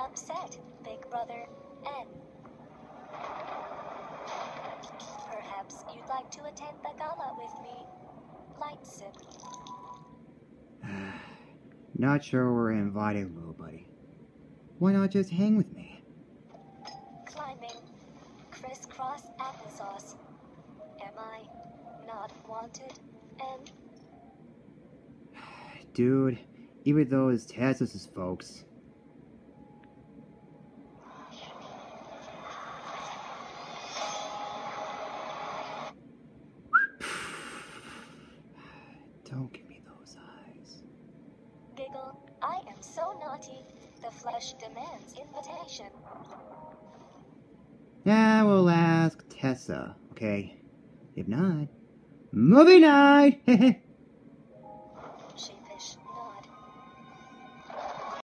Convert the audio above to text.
upset, Big Brother N. Perhaps you'd like to attend the gala with me. Light sip. Not sure we're invited, little buddy. Why not just hang with me? Climbing. Crisscross applesauce. Am I not wanted? And Dude, even those Texas folks. Don't give me those eyes. giggle. I am so naughty. The flesh demands invitation. Yeah, we'll ask Tessa, okay? If not, movie night!